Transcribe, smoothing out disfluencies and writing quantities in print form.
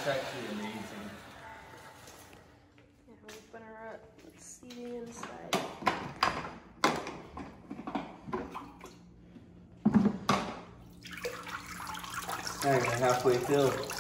That's actually amazing. Yeah, open her up. Let's see the inside. Not even halfway filled.